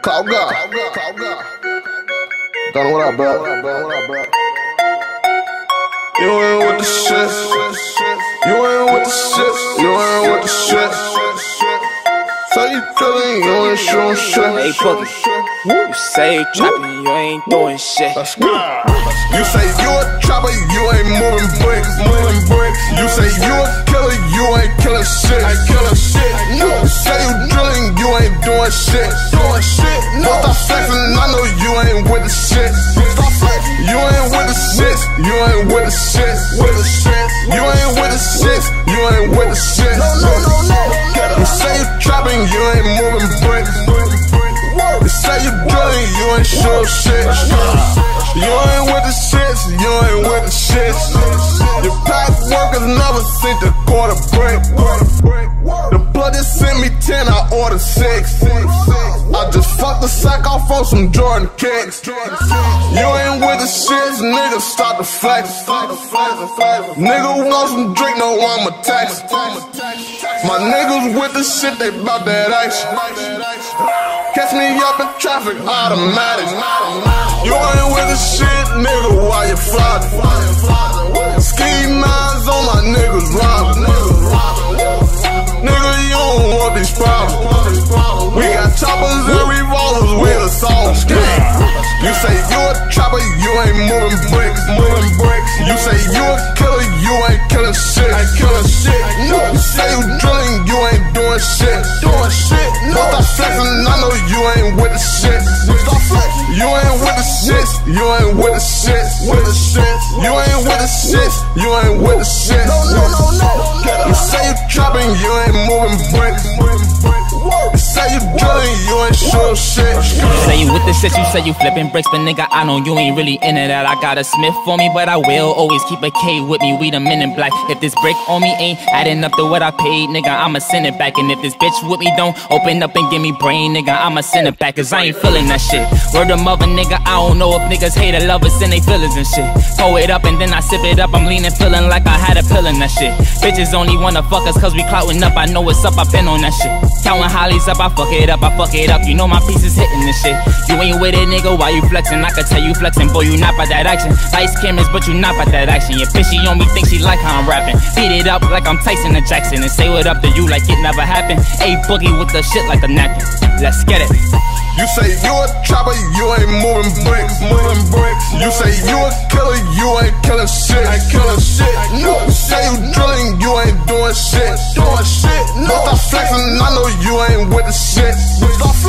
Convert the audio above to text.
Cloud God. Don't know what up, bro. You ain't with the shit. You ain't with the shit. You ain't with the shit. So you feelin', you ain't shootin' shit. Hey, Boogie, you say you trappin', you ain't doing shit. Let's go. You say you a trapper, you ain't moving bricks. You say you a killer, you ain't killin' shit. You say you drillin', you ain't doing shit. Stop flexin', I know you ain't with the shit. You ain't with the shit. You ain't with the shit. You ain't with the shit. You ain't with the shit. You say you trapping, you ain't moving bricks. You say you drilling, you ain't sure shit. You ain't with the shits, you ain't with the shits. Your past workers never seen the quarter break. The blood just sent me 10, I ordered 6. I just fucked the sack off on some Jordan kicks. You ain't with the shits, nigga, start to flex. Nigga want some drink, no I'ma text. My niggas with the shit, they bout that action. Catch me up in traffic, automatic. You ain't with the shit, nigga, why you flogging? Ski nines on my niggas robbing. Nigga, you don't want these problems. We got choppers and revolvers with assault. You say you a chopper, you ain't moving bricks. You say you a killer, you ain't killing shit. You say you drilling, you ain't doing shit. Stop flexing, I know you ain't with the shit. You ain't with the shit. You ain't with the shit. You ain't with the shit. You ain't with the shit. You say you trapping, you ain't moving bricks. You say you drilling, you ain't sure shit. You say you with the shit, you say you flipping bricks, but nigga, I know you ain't really into that. I got a Smith for me, but I will always keep a K with me. We the men in black. If this brick on me ain't adding up to what I paid, nigga, I'ma send it back. And if this bitch with me don't open up and give me brain, nigga, I'ma send it back. Cause I ain't feeling that shit. Word of mother, nigga, I don't know if niggas hate or love us and they feelings and shit. Pour it up and then I sip it up. I'm leaning, feeling like I had a pill in that shit. Bitches only wanna fuck us cause we clouting up. I know what's up, I been on that shit. Counting hollies up, I fuck it up, I fuck it up. You know my piece is hitting this shit. You ain't with it, nigga, why you flexing? I could tell you flexing, boy, you not by that action. Lights, cameras, but you not by that action. Your bitch, she on me, think she like how I'm rapping. Beat it up like I'm Tyson and Jackson and say what up to you like it never happened. A Boogie with the shit like a napkin. Let's get it. You say you a chopper, you ain't moving bricks. You say you a killer, you ain't killing shit. You say you drilling, you ain't doing shit. Stop flexing, I know you ain't with the shit.